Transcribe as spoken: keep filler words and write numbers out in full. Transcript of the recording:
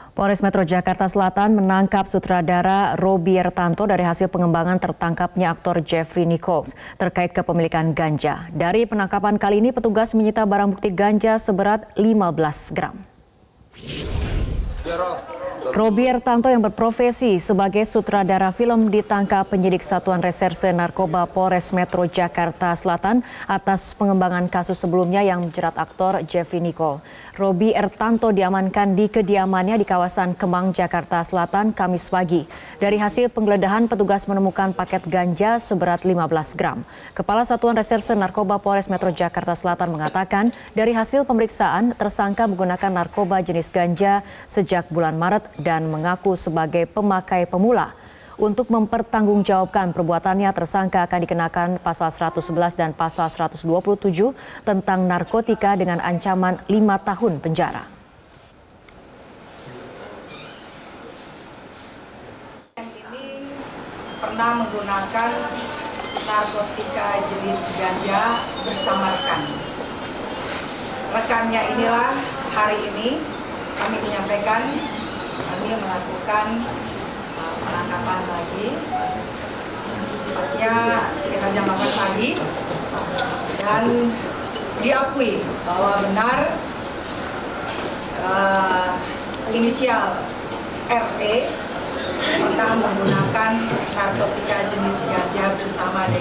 Polres Metro Jakarta Selatan menangkap sutradara Robby Ertanto dari hasil pengembangan tertangkapnya aktor Jeffrey Nichols terkait kepemilikan ganja. Dari penangkapan kali ini, petugas menyita barang bukti ganja seberat lima belas gram. Robby Ertanto yang berprofesi sebagai sutradara film ditangkap penyidik Satuan Reserse Narkoba Polres Metro Jakarta Selatan atas pengembangan kasus sebelumnya yang menjerat aktor Jeffrey Nichols. Robby Ertanto diamankan di kediamannya di kawasan Kemang, Jakarta Selatan, Kamis pagi. Dari hasil penggeledahan, petugas menemukan paket ganja seberat lima belas gram. Kepala Satuan Reserse Narkoba Polres Metro Jakarta Selatan mengatakan dari hasil pemeriksaan, tersangka menggunakan narkoba jenis ganja sejak bulan Maret dan mengaku sebagai pemakai pemula. Untuk mempertanggungjawabkan perbuatannya, tersangka akan dikenakan pasal seratus sebelas dan pasal seratus dua puluh tujuh tentang narkotika dengan ancaman lima tahun penjara. Ini pernah menggunakan narkotika jenis ganja bersama rekan. Rekannya inilah hari ini kami menyampaikan kami melakukan uh, penangkapan lagi, tepatnya sekitar jam delapan pagi, dan diakui bahwa benar uh, inisial R P pernah menggunakan narkotika jenis ganja bersama